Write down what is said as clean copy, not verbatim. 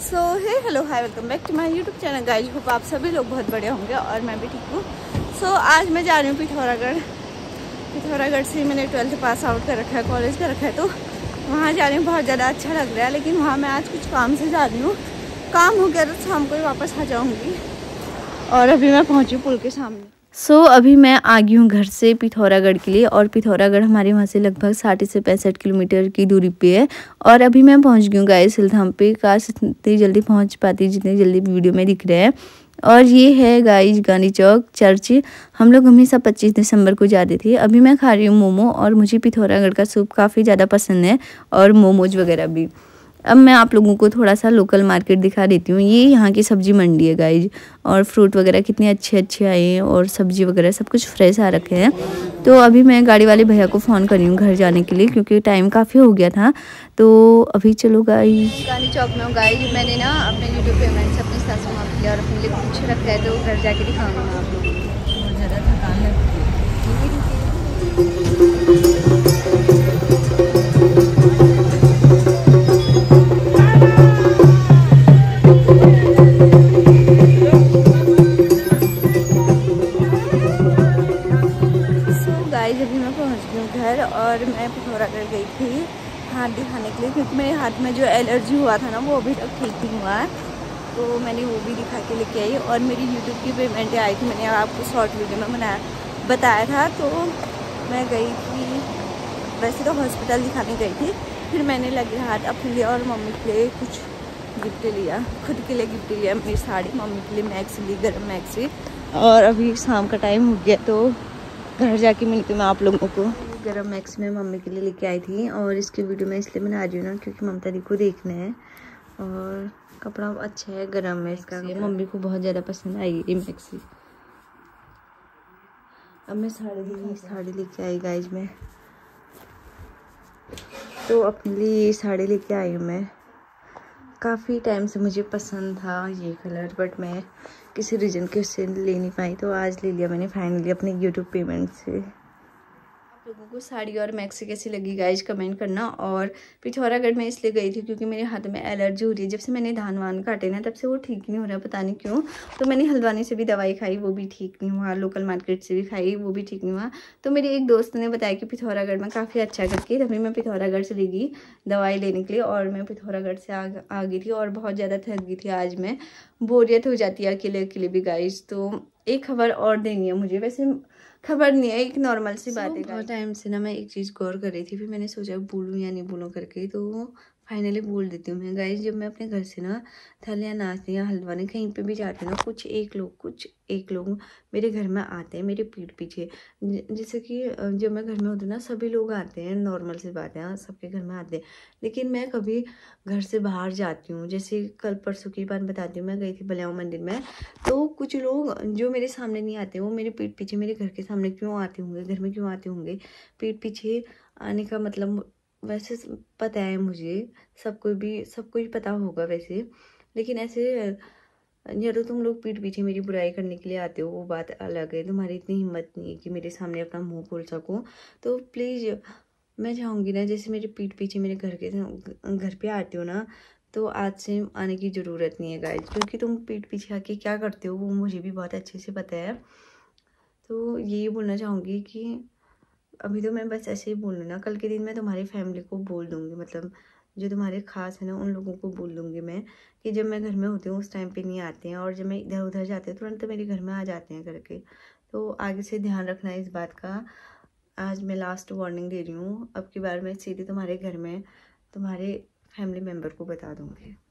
So hey hello hi welcome back to my YouTube channel guys. Hope आप सभी लोग बहुत बड़े होंगे और मैं भी ठीक हूँ। सो आज मैं जा रही हूँ पिथौरागढ़ से मैंने 12th पास आउट कर रखा है, कॉलेज कर रखा है, तो वहाँ जा रही हूँ। बहुत ज़्यादा अच्छा लग रहा है, लेकिन वहाँ मैं आज कुछ काम से जा रही हूँ। काम हो गया तो शाम को ही वापस आ जाऊँगी। और अभी मैं पहुँची पुल के सामने। अभी मैं आ गई हूँ घर से पिथौरागढ़ के लिए, और पिथौरागढ़ हमारे वहाँ से लगभग 60 से 65 किलोमीटर की दूरी पे है। और अभी मैं पहुँच गई हूँ गाइस सिलधाम पे। काश इतनी जल्दी पहुँच पाती जितनी जल्दी वीडियो में दिख रहे हैं। और ये है गाइस गांधी चौक चर्च। हम लोग हमेशा 25 दिसंबर को जाते थे। अभी मैं खा रही हूँ मोमो, और मुझे पिथौरागढ़ का सूप काफ़ी ज़्यादा पसंद है, और मोमोज वगैरह भी। अब मैं आप लोगों को थोड़ा सा लोकल मार्केट दिखा देती हूँ। ये यहाँ की सब्जी मंडी है गाइज, और फ्रूट वगैरह कितने अच्छे अच्छे आए हैं, और सब्जी वगैरह सब कुछ फ्रेश आ रखे हैं। तो अभी मैं गाड़ी वाले भैया को फ़ोन कर रही हूँ घर जाने के लिए, क्योंकि टाइम काफ़ी हो गया था। तो अभी चलो गाइज। गांधी चौक में हूँ गाइज। मैंने ना अपने यूट्यूब पेमेंट्स अपनी सासू माँ के लिए और अपने लिए कुछ रखा है, तो घर जाके दिखाऊंगी मैं आप लोगों को। बहुत ज़्यादा थकान लगती है। गाइस अभी मैं पहुंच गई हूँ घर, और मैं पिथौरागढ़ गई थी हाथ दिखाने के लिए, क्योंकि मेरे हाथ में जो एलर्जी हुआ था ना वो अभी तक ठीक नहीं हुआ है। तो मैंने वो भी दिखा के लेके आई, और मेरी यूट्यूब की पेमेंट आई थी। मैंने आपको शॉर्ट वीडियो में बताया था। तो मैं गई थी, वैसे तो हॉस्पिटल दिखाने गई थी, फिर मैंने लगे हाथ अपने लिए और मम्मी के लिए कुछ गिफ्ट लिया। खुद के लिए गिफ्ट लिया मेरी साड़ी, मम्मी के लिए मैक्सी ली, गर्म मैक्सी। और अभी शाम का टाइम हो गया, तो घर जाके मिलती हूँ मैं आप लोगों को। गरम मैक्स में मम्मी के लिए लेके आई थी, और इसकी वीडियो मैं इसलिए बना रही हूँ ना, क्योंकि ममता दी को देखना है। और कपड़ा अच्छा है गरम में इसका, मम्मी को बहुत ज़्यादा पसंद आई ये मैक्सी। अब मैं साड़ी लेके आई गाइज में, तो अपने लिए साड़ी लेके आई हूँ मैं। काफ़ी टाइम से मुझे पसंद था ये कलर, बट मैं किसी रीज़न के उससे ले नहीं पाई, तो आज ले लिया मैंने फाइनली अपने यूट्यूब पेमेंट से। आप लोगों को साड़ी और मैक्सी कैसी लगी गाइज कमेंट करना। और पिथौरागढ़ में इसलिए गई थी क्योंकि मेरे हाथ में एलर्जी हो रही है। जब से मैंने धान वान काटे ना, तब से वो ठीक नहीं हो रहा, पता नहीं क्यों। तो मैंने हल्द्वानी से भी दवाई खाई, वो भी ठीक नहीं हुआ। लोकल मार्केट से भी खाई, वो भी ठीक नहीं हुआ। तो मेरी एक दोस्त ने बताया कि पिथौरागढ़ में काफ़ी अच्छा करके, तभी मैं पिथौरागढ़ से ले गई दवाई लेने के लिए। और मैं पिथौरागढ़ से आ गई थी, और बहुत ज़्यादा थक गई थी। आज मैं बोरियत हो जाती है अकेले अकेले भी गाइज। तो एक खबर और देनी है मुझे, वैसे खबर नहीं है, एक नॉर्मल सी बात है। बहुत टाइम से ना मैं एक चीज़ गौर कर रही थी, फिर मैंने सोचा बोलूँ या नहीं बोलूँ करके, तो फाइनली बोल देती हूँ मैं गाइस। जब मैं अपने घर से ना थल या नाचने या हल्द्वानी कहीं पे भी जाती हूँ ना, कुछ एक लोग मेरे घर में आते हैं मेरे पीठ पीछे। जैसे कि जब मैं घर में होती हूँ ना, सभी लोग आते हैं, नॉर्मल सी बात है, हाँ सबके घर में आते हैं। लेकिन मैं कभी घर से बाहर जाती हूँ, जैसे कल परसों की बात बताती हूँ। मैं गई थी बलियाऊ मंदिर में, तो कुछ लोग जो मेरे सामने नहीं आते, वो मेरे पीठ पीछे मेरे घर के सामने क्यों आते होंगे, घर में क्यों आते होंगे। पीठ पीछे आने का मतलब वैसे पता है मुझे, सबको ही पता होगा वैसे, लेकिन ऐसे जब तुम लोग पीठ पीछे मेरी बुराई करने के लिए आते हो, वो बात अलग है। तुम्हारी इतनी हिम्मत नहीं है कि मेरे सामने अपना मुंह खोल सको। तो प्लीज़ मैं चाहूँगी ना, जैसे मेरे पीठ पीछे मेरे घर पे आते हो ना, तो आज से आने की ज़रूरत नहीं है गाइज, क्योंकि तुम पीठ पीछे आके क्या करते हो वो मुझे भी बहुत अच्छे से पता है। तो यही बोलना चाहूँगी कि अभी तो मैं बस ऐसे ही बोल रही ना, कल के दिन मैं तुम्हारी फैमिली को बोल दूँगी, मतलब जो तुम्हारे खास है ना उन लोगों को बोल दूँगी मैं, कि जब मैं घर में होती हूँ उस टाइम पे नहीं आते हैं, और जब मैं इधर उधर जाती हूँ तुरंत मेरे घर में आ जाते हैं करके। तो आगे से ध्यान रखना इस बात का। आज मैं लास्ट वार्निंग दे रही हूँ, अब की बार मैं सीधे तुम्हारे घर में तुम्हारे फैमिली मेम्बर को बता दूँगी।